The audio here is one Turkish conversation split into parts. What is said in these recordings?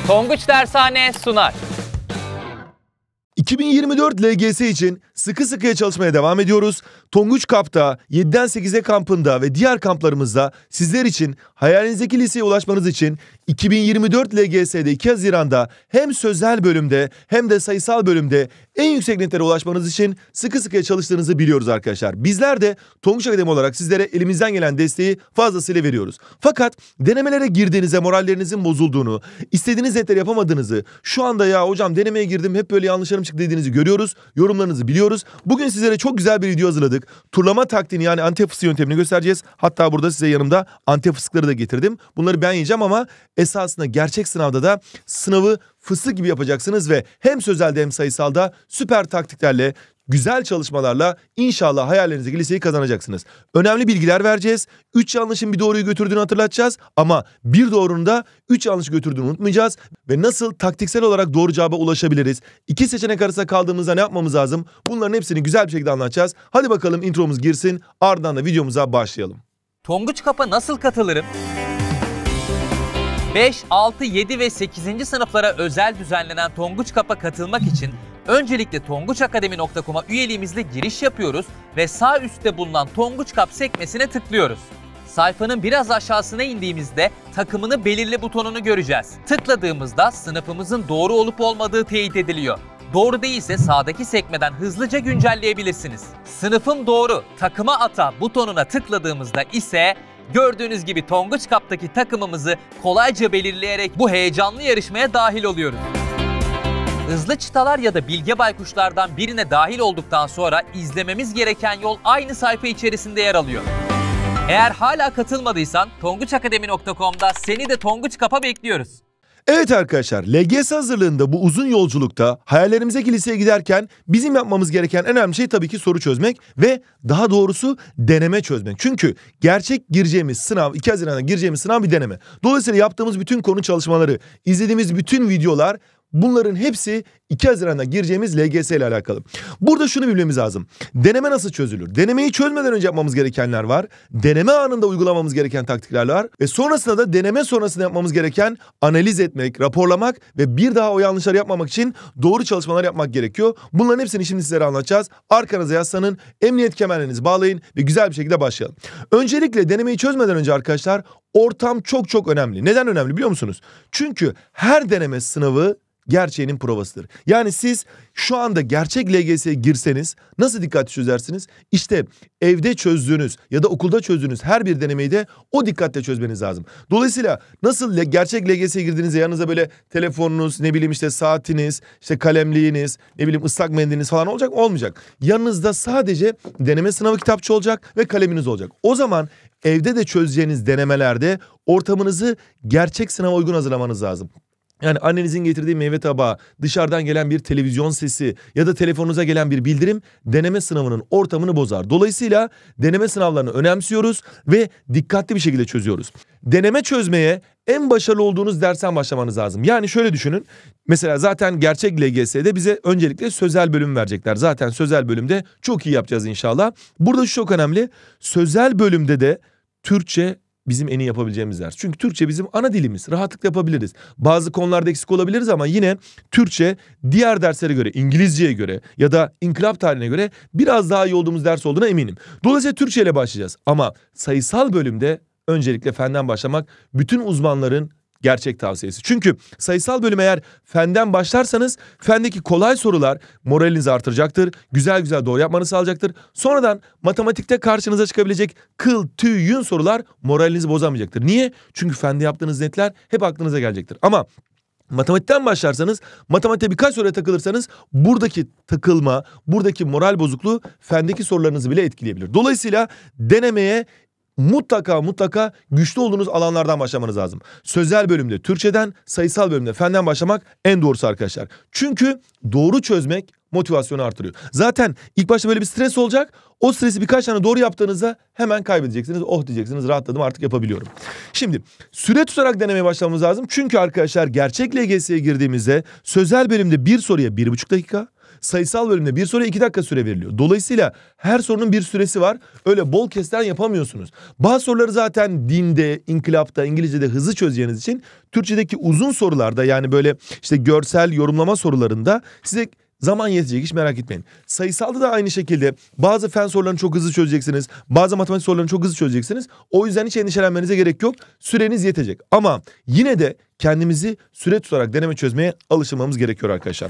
Tonguç Dershane sunar. 2024 LGS için sıkı sıkıya çalışmaya devam ediyoruz. Tonguç Kamp'ta, 7'den 8'e kampında ve diğer kamplarımızda sizler için hayalinizdeki liseye ulaşmanız için 2024 LGS'de 2 Haziran'da hem sözel bölümde hem de sayısal bölümde en yüksek netlere ulaşmanız için sıkı sıkıya çalıştığınızı biliyoruz arkadaşlar. Bizler de Tonguç Akademi olarak sizlere elimizden gelen desteği fazlasıyla veriyoruz. Fakat denemelere girdiğinizde morallerinizin bozulduğunu, istediğiniz netleri yapamadığınızı, şu anda ya hocam denemeye girdim hep böyle yanlışlarım çıktı dediğinizi görüyoruz. Yorumlarınızı biliyoruz. Bugün sizlere çok güzel bir video hazırladık. Turlama taktiğini yani antep fıstığı yöntemini göstereceğiz. Hatta burada size yanımda antep fıstıkları da getirdim. Bunları ben yiyeceğim ama esasında gerçek sınavda da sınavı fıstık gibi yapacaksınız ve hem sözelde hem sayısalda süper taktiklerle, güzel çalışmalarla inşallah hayallerinizdeki liseyi kazanacaksınız. Önemli bilgiler vereceğiz. 3 yanlışın bir doğruyu götürdüğünü hatırlatacağız. Ama bir doğrunun da 3 yanlışı götürdüğünü unutmayacağız. Ve nasıl taktiksel olarak doğru cevaba ulaşabiliriz? 2 seçenek arasında kaldığımızda ne yapmamız lazım? Bunların hepsini güzel bir şekilde anlatacağız. Hadi bakalım intromuz girsin. Ardından da videomuza başlayalım. Tonguç Kap'a nasıl katılırım? 5, 6, 7 ve 8. sınıflara özel düzenlenen Tonguç Kap'a katılmak için öncelikle tonguçakademi.com'a üyeliğimizle giriş yapıyoruz ve sağ üstte bulunan Tonguç Kap sekmesine tıklıyoruz. Sayfanın biraz aşağısına indiğimizde takımını belirle butonunu göreceğiz. Tıkladığımızda sınıfımızın doğru olup olmadığı teyit ediliyor. Doğru değilse sağdaki sekmeden hızlıca güncelleyebilirsiniz. Sınıfım doğru, takıma ata butonuna tıkladığımızda ise gördüğünüz gibi Tonguç Kap'taki takımımızı kolayca belirleyerek bu heyecanlı yarışmaya dahil oluyoruz. Hızlı çıtalar ya da bilge baykuşlardan birine dahil olduktan sonra izlememiz gereken yol aynı sayfa içerisinde yer alıyor. Eğer hala katılmadıysan tonguçakademi.com'da seni de Tonguç Kap'a bekliyoruz. Evet arkadaşlar, LGS hazırlığında bu uzun yolculukta hayallerimizdeki liseye giderken bizim yapmamız gereken en önemli şey tabii ki soru çözmek ve daha doğrusu deneme çözmek. Çünkü gerçek gireceğimiz sınav, 2 Haziran'da gireceğimiz sınav bir deneme. Dolayısıyla yaptığımız bütün konu çalışmaları, izlediğimiz bütün videolar, bunların hepsi 2 Haziran'da gireceğimiz LGS ile alakalı. Burada şunu bilmemiz lazım. Deneme nasıl çözülür? Denemeyi çözmeden önce yapmamız gerekenler var. Deneme anında uygulamamız gereken taktikler var. Ve sonrasında da deneme sonrasında yapmamız gereken analiz etmek, raporlamak ve bir daha o yanlışları yapmamak için doğru çalışmalar yapmak gerekiyor. Bunların hepsini şimdi sizlere anlatacağız. Arkanıza yaslanın, emniyet kemerlerinizi bağlayın ve güzel bir şekilde başlayalım. Öncelikle denemeyi çözmeden önce arkadaşlar ortam çok önemli. Neden önemli biliyor musunuz? Çünkü her deneme sınavı gerçeğinin provasıdır. Yani siz şu anda gerçek LGS'ye girseniz nasıl dikkatli çözersiniz? İşte evde çözdüğünüz ya da okulda çözdüğünüz her bir denemeyi de o dikkatle çözmeniz lazım. Dolayısıyla nasıl gerçek LGS'ye girdiğinizde yanınızda böyle telefonunuz, ne bileyim işte saatiniz, işte kalemliğiniz, ne bileyim ıslak mendiliniz falan olacak, olmayacak. Yanınızda sadece deneme sınavı kitapçı olacak ve kaleminiz olacak. O zaman evde de çözeceğiniz denemelerde ortamınızı gerçek sınava uygun hazırlamanız lazım. Yani annenizin getirdiği meyve tabağı, dışarıdan gelen bir televizyon sesi ya da telefonunuza gelen bir bildirim deneme sınavının ortamını bozar. Dolayısıyla deneme sınavlarını önemsiyoruz ve dikkatli bir şekilde çözüyoruz. Deneme çözmeye en başarılı olduğunuz dersten başlamanız lazım. Yani şöyle düşünün. Mesela zaten gerçek LGS'de bize öncelikle sözel bölüm verecekler. Zaten sözel bölümde çok iyi yapacağız inşallah. Burada şu çok önemli. Sözel bölümde de Türkçe bizim en iyi yapabileceğimiz ders. Çünkü Türkçe bizim ana dilimiz. Rahatlıkla yapabiliriz. Bazı konularda eksik olabiliriz ama yine Türkçe diğer derslere göre, İngilizceye göre ya da inkılap tarihine göre biraz daha iyi olduğumuz ders olduğuna eminim. Dolayısıyla Türkçe ile başlayacağız. Ama sayısal bölümde öncelikle fenden başlamak bütün uzmanların gerçek tavsiyesi. Çünkü sayısal bölüm eğer fenden başlarsanız fendeki kolay sorular moralinizi artıracaktır. Güzel doğru yapmanızı sağlayacaktır. Sonradan matematikte karşınıza çıkabilecek kıl, tüy, yün sorular moralinizi bozamayacaktır. Niye? Çünkü fende yaptığınız netler hep aklınıza gelecektir. Ama matematikten başlarsanız, matematikte birkaç soruya takılırsanız buradaki takılma, buradaki moral bozukluğu fendeki sorularınızı bile etkileyebilir. Dolayısıyla denemeye mutlaka güçlü olduğunuz alanlardan başlamanız lazım. Sözel bölümde Türkçeden, sayısal bölümde fenden başlamak en doğrusu arkadaşlar. Çünkü doğru çözmek motivasyonu artırıyor. Zaten ilk başta böyle bir stres olacak. O stresi birkaç tane doğru yaptığınızda hemen kaybedeceksiniz. Oh diyeceksiniz, rahatladım, artık yapabiliyorum. Şimdi süre tutarak denemeye başlamamız lazım. Çünkü arkadaşlar gerçek LGS'ye girdiğimizde sözel bölümde bir soruya 1,5 dakika, Sayısal bölümde bir soruya 2 dakika süre veriliyor. Dolayısıyla her sorunun bir süresi var. Öyle bol kesten yapamıyorsunuz. Bazı soruları zaten dinde, inkılapta, İngilizce'de hızlı çözeceğiniz için Türkçedeki uzun sorularda, yani böyle işte görsel yorumlama sorularında size zaman yetecek, hiç merak etmeyin. Sayısalda da aynı şekilde bazı fen sorularını çok hızlı çözeceksiniz. Bazı matematik sorularını çok hızlı çözeceksiniz. O yüzden hiç endişelenmenize gerek yok. Süreniz yetecek. Ama yine de kendimizi süre tutarak deneme çözmeye alıştırmamız gerekiyor arkadaşlar.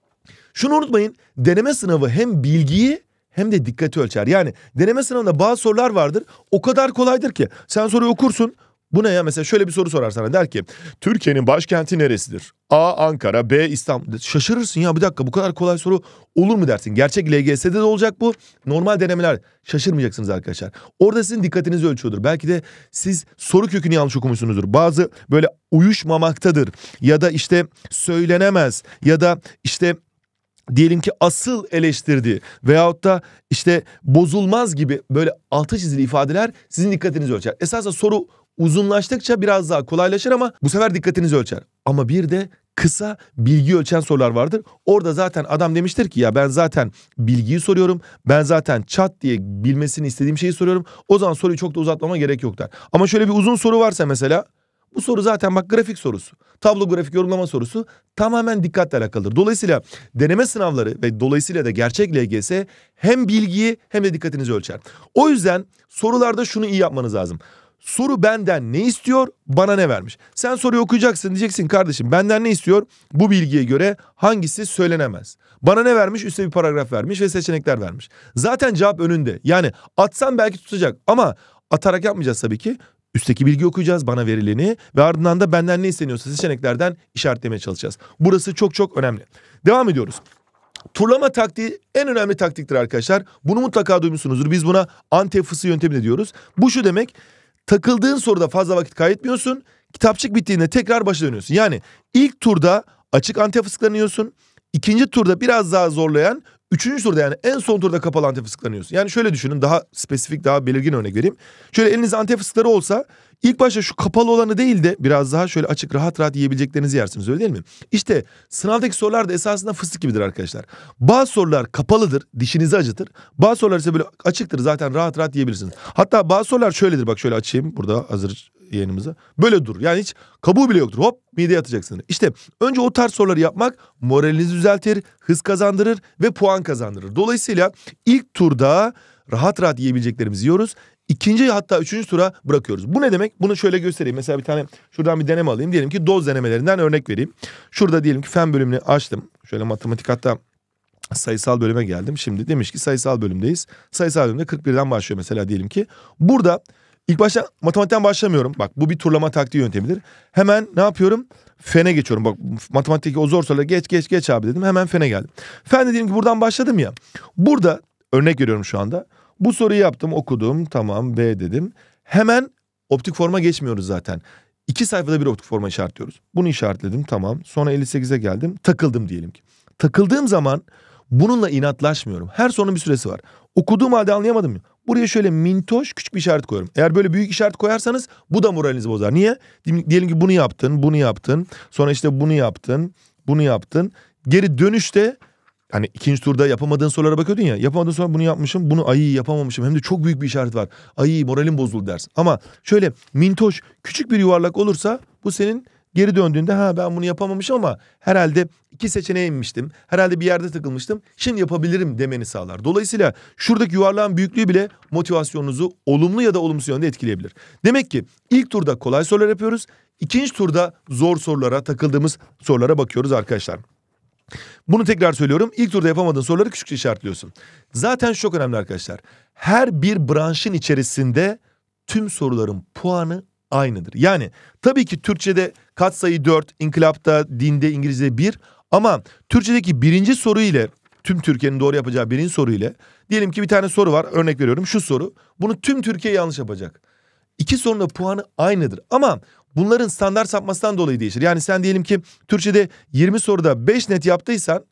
Şunu unutmayın. Deneme sınavı hem bilgiyi hem de dikkati ölçer. Yani deneme sınavında bazı sorular vardır. O kadar kolaydır ki sen soruyu okursun. Bu ne ya? Mesela şöyle bir soru sorar sana, der ki Türkiye'nin başkenti neresidir? A. Ankara, B. İstanbul. Şaşırırsın ya, bir dakika, bu kadar kolay soru olur mu dersin. Gerçek LGS'de de olacak bu. Normal denemeler, şaşırmayacaksınız arkadaşlar. Orada sizin dikkatinizi ölçüyordur. Belki de siz soru kökünü yanlış okumuşsunuzdur. Bazı böyle uyuşmamaktadır ya da işte söylenemez ya da işte diyelim ki asıl eleştirdi veyahut da işte bozulmaz gibi böyle altı çizili ifadeler sizin dikkatinizi ölçer. Esasında soru uzunlaştıkça biraz daha kolaylaşır ama bu sefer dikkatinizi ölçer. Ama bir de kısa bilgi ölçen sorular vardır. Orada zaten adam demiştir ki ya ben zaten bilgiyi soruyorum. Ben zaten çat diye bilmesini istediğim şeyi soruyorum. O zaman soruyu çok da uzatmama gerek yok der. Ama şöyle bir uzun soru varsa mesela, bu soru zaten bak grafik sorusu. Tablo grafik yorumlama sorusu, tamamen dikkatle alakalıdır. Dolayısıyla deneme sınavları ve dolayısıyla da gerçek LGS hem bilgiyi hem de dikkatinizi ölçer. O yüzden sorularda şunu iyi yapmanız lazım. Soru benden ne istiyor, bana ne vermiş? Sen soruyu okuyacaksın, diyeceksin kardeşim benden ne istiyor? Bu bilgiye göre hangisi söylenemez? Bana ne vermiş? Üstte bir paragraf vermiş ve seçenekler vermiş. Zaten cevap önünde. Yani atsan belki tutacak ama atarak yapmayacağız tabii ki. Üstteki bilgi okuyacağız, bana verileni, ve ardından da benden ne isteniyorsa seçeneklerden işaretlemeye çalışacağız. Burası çok çok önemli. Devam ediyoruz. Turlama taktiği en önemli taktiktir arkadaşlar. Bunu mutlaka duymuşsunuzdur. Biz buna Antep fısı yöntemi de diyoruz. Bu şu demek: takıldığın soruda fazla vakit kaybetmiyorsun. Kitapçık bittiğinde tekrar başa dönüyorsun. Yani ilk turda açık Antep fıstıklanıyorsun. İkinci turda biraz daha zorlayan, üçüncü turda yani en son turda kapalı Antep fıstıklanıyorsun. Yani şöyle düşünün, daha spesifik, daha belirgin örnek vereyim. Şöyle elinizde Antep fıstıkları olsa ilk başta şu kapalı olanı değil de biraz daha şöyle açık, rahat rahat yiyebileceklerinizi yersiniz, öyle değil mi? İşte sınavdaki sorular da esasında fıstık gibidir arkadaşlar. Bazı sorular kapalıdır, dişinizi acıtır. Bazı sorular ise böyle açıktır, zaten rahat rahat yiyebilirsiniz. Hatta bazı sorular şöyledir, bak şöyle açayım burada hazır yayınımızı. Böyle dur, yani hiç kabuğu bile yoktur, hop mideye atacaksınız. İşte önce o tarz soruları yapmak moralinizi düzeltir, hız kazandırır ve puan kazandırır. Dolayısıyla ilk turda rahat rahat yiyebileceklerimizi yiyoruz. İkinci hatta üçüncü tura bırakıyoruz. Bu ne demek? Bunu şöyle göstereyim. Mesela bir tane şuradan bir deneme alayım. Diyelim ki doz denemelerinden örnek vereyim. Şurada diyelim ki fen bölümünü açtım. Şöyle matematik, hatta sayısal bölüme geldim. Şimdi demiş ki sayısal bölümdeyiz. Sayısal bölümde 41'den başlıyor mesela diyelim ki. Burada ilk başta matematikten başlamıyorum. Bak bu bir turlama taktiği yöntemidir. Hemen ne yapıyorum? Fene geçiyorum. Bak matematikteki o zor soruları geç abi dedim. Hemen fene geldim. Fen diyelim ki buradan başladım ya. Burada örnek veriyorum şu anda. Bu soruyu yaptım, okudum, tamam, B dedim. Hemen optik forma geçmiyoruz zaten. 2 sayfada bir optik forma işaretliyoruz. Bunu işaretledim, tamam. Sonra 58'e geldim, takıldım diyelim ki. Takıldığım zaman bununla inatlaşmıyorum. Her sorunun bir süresi var. Okuduğum halde anlayamadım ya. Buraya şöyle mintoş küçük bir işaret koyuyorum. Eğer böyle büyük işaret koyarsanız bu da moralinizi bozar. Niye? Diyelim ki bunu yaptın. Sonra işte bunu yaptın. Geri dönüşte hani ikinci turda yapamadığın sorulara bakıyordun ya. Yapamadığın sonra bunu yapmışım, bunu yapamamışım. Hem de çok büyük bir işaret var. Moralim bozuldu dersin. Ama şöyle mintoş küçük bir yuvarlak olursa bu senin geri döndüğünde ben bunu yapamamışım ama herhalde 2 seçeneğe inmiştim. Herhalde bir yerde takılmıştım. Şimdi yapabilirim demeni sağlar. Dolayısıyla şuradaki yuvarlağın büyüklüğü bile motivasyonunuzu olumlu ya da olumsuz yönde etkileyebilir. Demek ki ilk turda kolay sorular yapıyoruz. İkinci turda zor sorulara, takıldığımız sorulara bakıyoruz arkadaşlar. Bunu tekrar söylüyorum. İlk turda yapamadığın soruları küçükçe işaretliyorsun. Zaten çok önemli arkadaşlar. Her bir branşın içerisinde tüm soruların puanı aynıdır. Yani tabii ki Türkçe'de katsayı 4, inkılapta, dinde, İngilizce'de 1. Ama Türkçedeki birinci soru ile, tüm Türkiye'nin doğru yapacağı birinci soru ile, diyelim ki bir tane soru var, örnek veriyorum şu soru. Bunu tüm Türkiye yanlış yapacak. 2 sorunun da puanı aynıdır. Ama bunların standart sapmasından dolayı değişir. Yani sen diyelim ki Türkçe'de 20 soruda 5 net yaptıysan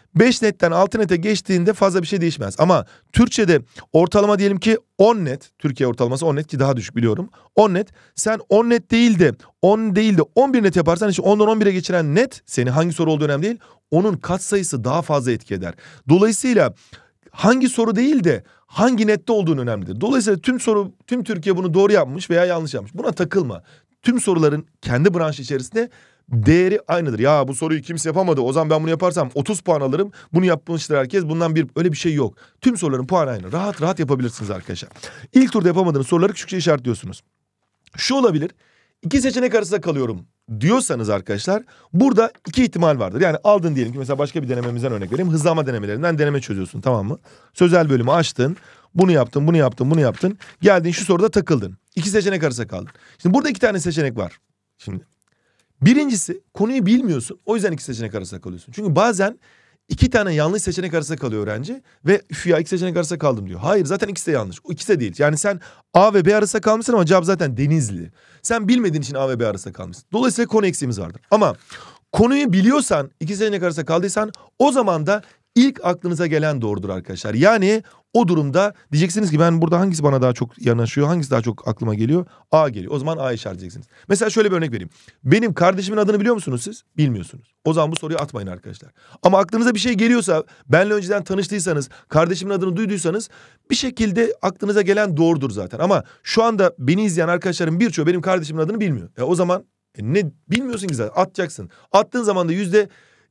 5 netten 6 nete geçtiğinde fazla bir şey değişmez. Ama Türkçe'de ortalama diyelim ki 10 net. Türkiye ortalaması 10 net ki daha düşük biliyorum. 10 net. Sen 10 net değil de 10 değil de 11 net yaparsan işte 10'dan 11'e geçiren net seni hangi soru olduğu önemli değil. Onun katsayısı daha fazla etki eder. Dolayısıyla hangi soru değil de hangi nette olduğun önemlidir. Dolayısıyla tüm Türkiye bunu doğru yapmış veya yanlış yapmış. Buna takılma. Tüm soruların kendi branş içerisinde değeri aynıdır. Ya bu soruyu kimse yapamadı. O zaman ben bunu yaparsam 30 puan alırım. Bunu yapmıştır herkes. Öyle bir şey yok. Tüm soruların puanı aynı. Rahat rahat yapabilirsiniz arkadaşlar. İlk turda yapamadığınız soruları küçükçe işaretliyorsunuz. Şu olabilir. 2 seçenek arasında kalıyorum diyorsanız arkadaşlar burada 2 ihtimal vardır. Yani aldın diyelim ki mesela başka bir denememizden örnek vereyim. Hızlanma denemelerinden deneme çözüyorsun, tamam mı? Sözel bölümü açtın. Bunu yaptın, bunu yaptın, bunu yaptın. Geldin şu soruda takıldın. 2 seçenek arasında kaldın. Şimdi burada 2 tane seçenek var. Şimdi birincisi konuyu bilmiyorsun. O yüzden 2 seçenek arasında kalıyorsun. Çünkü bazen 2 tane yanlış seçenek arasında kalıyor öğrenci ve üf ya 2 seçenek arasında kaldım diyor. Hayır, zaten ikisi de yanlış. O ikisi de değil. Yani sen A ve B arasında kalmışsın ama cevap zaten Denizli. Sen bilmediğin için A ve B arasında kalmışsın. Dolayısıyla konu eksiğimiz vardır. Ama konuyu biliyorsan, 2 seçenek arasında kaldıysan o zaman da ilk aklınıza gelen doğrudur arkadaşlar. Yani o durumda diyeceksiniz ki ben burada hangisi bana daha çok yanaşıyor, hangisi daha çok aklıma geliyor? A geliyor. O zaman A işaretleyeceksiniz. Mesela şöyle bir örnek vereyim. Benim kardeşimin adını biliyor musunuz siz? Bilmiyorsunuz. O zaman bu soruyu atmayın arkadaşlar. Ama aklınıza bir şey geliyorsa, benle önceden tanıştıysanız, kardeşimin adını duyduysanız bir şekilde aklınıza gelen doğrudur zaten. Ama şu anda beni izleyen arkadaşlarım birçoğu benim kardeşimin adını bilmiyor. O zaman ne bilmiyorsun ki zaten, atacaksın. Attığın zaman da yüzde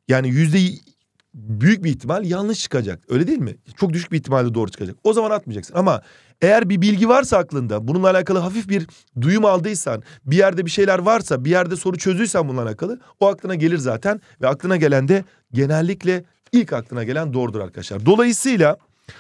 büyük bir ihtimal yanlış çıkacak. Öyle değil mi? Çok düşük bir ihtimalle doğru çıkacak. O zaman atmayacaksın. Ama eğer bir bilgi varsa aklında, bununla alakalı hafif bir duyum aldıysan, bir yerde bir şeyler varsa, bir yerde soru çözdüysen bununla alakalı, o aklına gelir zaten. Ve aklına gelen de genellikle ilk aklına gelen doğrudur arkadaşlar. Dolayısıyla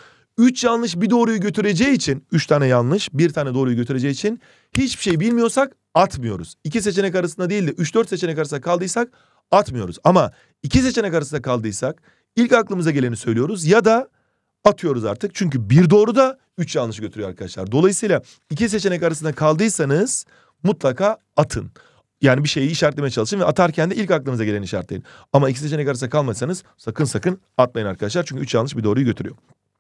3 yanlış bir doğruyu götüreceği için, 3 tane yanlış bir tane doğruyu götüreceği için hiçbir şey bilmiyorsak atmıyoruz. 2 seçenek arasında değil de 3-4 seçenek arasında kaldıysak atmıyoruz. Ama 2 seçenek arasında kaldıysak ilk aklımıza geleni söylüyoruz ya da atıyoruz artık. Çünkü bir doğru da 3 yanlış götürüyor arkadaşlar. Dolayısıyla 2 seçenek arasında kaldıysanız mutlaka atın. Yani bir şeyi işaretlemeye çalışın ve atarken de ilk aklınıza geleni işaretleyin. Ama 2 seçenek arasında kalmadıysanız sakın atmayın arkadaşlar. Çünkü 3 yanlış bir doğruyu götürüyor.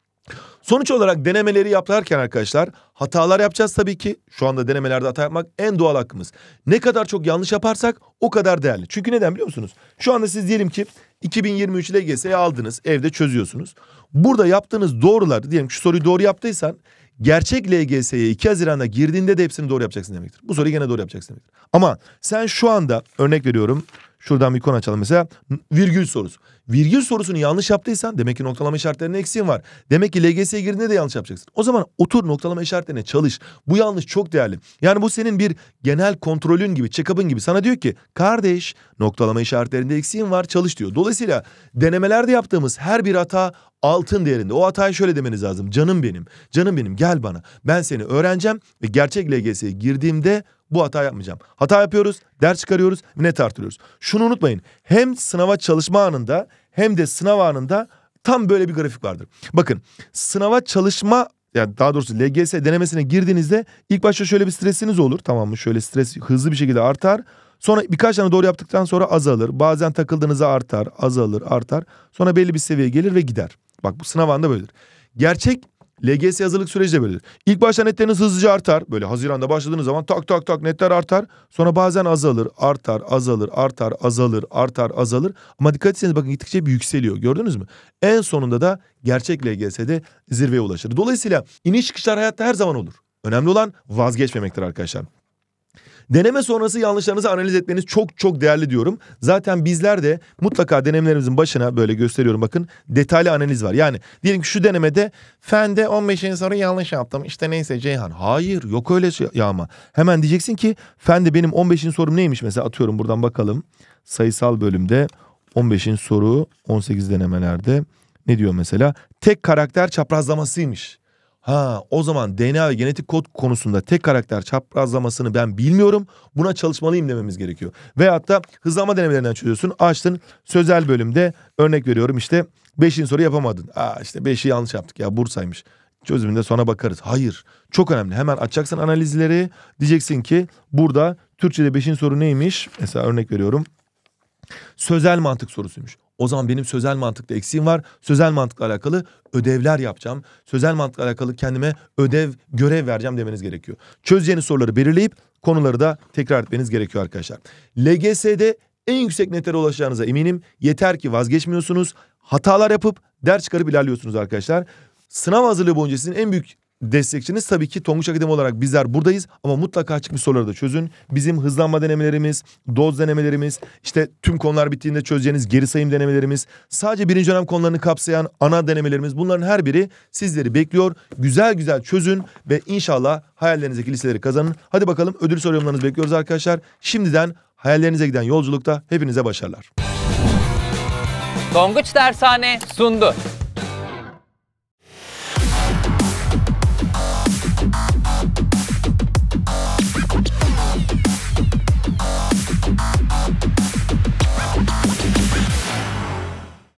Sonuç olarak denemeleri yaparken arkadaşlar hatalar yapacağız tabii ki. Şu anda denemelerde hata yapmak en doğal hakkımız. Ne kadar çok yanlış yaparsak o kadar değerli. Çünkü neden biliyor musunuz? Şu anda siz diyelim ki 2023 LGS'yi aldınız, evde çözüyorsunuz. Burada yaptığınız doğrular, diyelim ki şu soruyu doğru yaptıysan gerçek LGS'ye 2 Haziran'da girdiğinde de hepsini doğru yapacaksın demektir. Bu soruyu gene doğru yapacaksın demektir. Ama sen şu anda örnek veriyorum. Şuradan bir konu açalım mesela. Virgül sorusu. Virgül sorusunu yanlış yaptıysan demek ki noktalama işaretlerinde eksiğin var. Demek ki LGS'ye girdiğinde de yanlış yapacaksın. O zaman otur noktalama işaretlerine çalış. Bu yanlış çok değerli. Yani bu senin bir genel kontrolün gibi, check-up'ın gibi. Sana diyor ki kardeş noktalama işaretlerinde eksiğin var, çalış diyor. Dolayısıyla denemelerde yaptığımız her bir hata altın değerinde. O hatayı şöyle demeniz lazım. Canım benim, canım benim gel bana. Ben seni öğreneceğim ve gerçek LGS'ye girdiğimde bu hata yapmayacağım. Hata yapıyoruz, ders çıkarıyoruz ve net artırıyoruz. Şunu unutmayın. Hem sınava çalışma anında hem de sınav anında tam böyle bir grafik vardır. Bakın sınava çalışma, yani daha doğrusu LGS denemesine girdiğinizde ilk başta şöyle bir stresiniz olur. Tamam mı? Şöyle stres hızlı bir şekilde artar. Sonra birkaç tane doğru yaptıktan sonra azalır. Bazen takıldığınızda artar, azalır, artar. Sonra belli bir seviyeye gelir ve gider. Bak bu sınav anında böyledir. Gerçek LGS hazırlık süreci de böyledir. İlk başta netleriniz hızlıca artar. Böyle Haziran'da başladığınız zaman tak netler artar. Sonra bazen azalır, artar, azalır, artar, azalır, artar, azalır. Ama dikkat etseniz bakın gittikçe bir yükseliyor. Gördünüz mü? En sonunda da gerçek LGS'de zirveye ulaşır. Dolayısıyla iniş çıkışlar hayatta her zaman olur. Önemli olan vazgeçmemektir arkadaşlar. Deneme sonrası yanlışlarınızı analiz etmeniz çok değerli diyorum. Zaten bizler de mutlaka denemelerimizin başına böyle gösteriyorum bakın detaylı analiz var. Yani diyelim ki şu denemede fende 15. soru yanlış yaptım. İşte neyse Ceyhan. Hayır yok öyle şey ya ama. Hemen diyeceksin ki fende benim 15. sorum neymiş mesela atıyorum buradan bakalım. Sayısal bölümde 15. soru 18 denemelerde ne diyor mesela? Tek karakter çaprazlamasıymış. O zaman DNA ve genetik kod konusunda tek karakter çaprazlamasını ben bilmiyorum. Buna çalışmalıyım dememiz gerekiyor. Veyahut da hızlanma denemelerinden çözüyorsun. Açtın sözel bölümde örnek veriyorum işte 5. soru yapamadın. İşte 5'i yanlış yaptık ya Bursa'ymış. Çözümünde sonra bakarız. Hayır çok önemli. Hemen açacaksın analizleri. Diyeceksin ki burada Türkçe'de 5. soru neymiş? Mesela örnek veriyorum. Sözel mantık sorusuymuş. O zaman benim sözel mantıkta eksiğim var. Sözel mantıkla alakalı ödevler yapacağım. Sözel mantıkla alakalı kendime görev vereceğim demeniz gerekiyor. Çözeceğiniz soruları belirleyip konuları da tekrar etmeniz gerekiyor arkadaşlar. LGS'de en yüksek netlere ulaşacağınıza eminim. Yeter ki vazgeçmiyorsunuz. Hatalar yapıp ders çıkarıp ilerliyorsunuz arkadaşlar. Sınav hazırlığı boyunca sizin en büyük destekçiniz tabii ki Tonguç Akademi olarak bizler buradayız. Ama mutlaka çıkmış soruları da çözün. Bizim hızlanma denemelerimiz, doz denemelerimiz, işte tüm konular bittiğinde çözeceğiniz geri sayım denemelerimiz, sadece birinci dönem konularını kapsayan ana denemelerimiz, bunların her biri sizleri bekliyor. Güzel güzel çözün ve inşallah hayallerinizdeki liseleri kazanın. Hadi bakalım, ödül soru yorumlarınızı bekliyoruz arkadaşlar. Şimdiden hayallerinize giden yolculukta hepinize başarılar. Tonguç Dershane sundu.